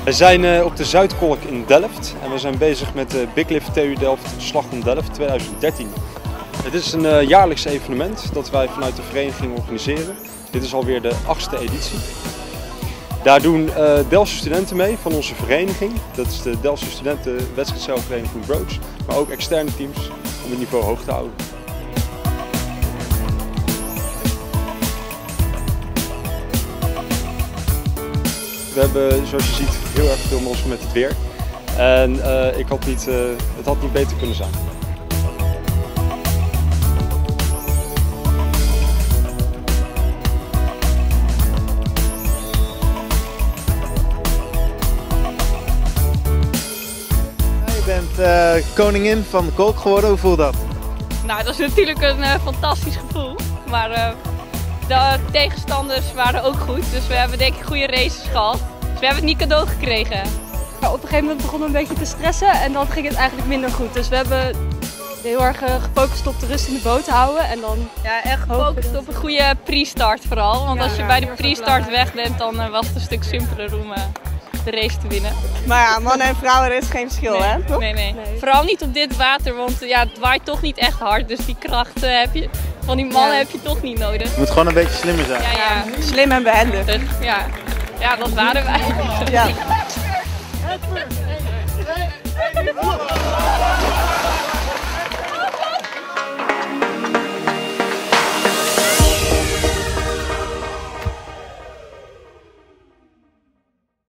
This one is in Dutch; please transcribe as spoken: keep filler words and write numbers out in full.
We zijn uh, op de Zuidkolk in Delft en we zijn bezig met de Big Lift T U Delft Slag om Delft tweeduizend dertien. Het is een uh, jaarlijks evenement dat wij vanuit de vereniging organiseren. Dit is alweer de achtste editie. Daar doen uh, Delftse studenten mee van onze vereniging. Dat is de Delftse Studenten Wedstrijdzeilvereniging Broads, maar ook externe teams om het niveau hoog te houden. We hebben, zoals je ziet, heel erg veel mazzel met het weer. En uh, ik had niet, uh, het had niet beter kunnen zijn. Je bent uh, koningin van de kolk geworden, hoe voelt dat? Nou, dat is natuurlijk een uh, fantastisch gevoel. Maar uh, de tegenstanders waren ook goed, dus we hebben denk ik goede races gehad. Dus we hebben het niet cadeau gekregen. Op een gegeven moment begon we een beetje te stressen en dan ging het eigenlijk minder goed. Dus we hebben heel erg gefocust op de rust in de boot houden. En dan ja, echt gefocust op een goede pre-start vooral. Want ja, als je ja, bij de pre-start weg bent, dan uh, was het een stuk simpeler om uh, de race te winnen. Maar ja, mannen en vrouwen, er is geen verschil, nee, hè? Toch? Nee, nee, nee. Vooral niet op dit water, want uh, ja, het waait toch niet echt hard. Dus die kracht uh, heb je, van die mannen ja. heb je toch niet nodig. Je moet gewoon een beetje slimmer zijn. Ja, ja. Slim en behendig. Ja. Ja, dat waren wij. Ja.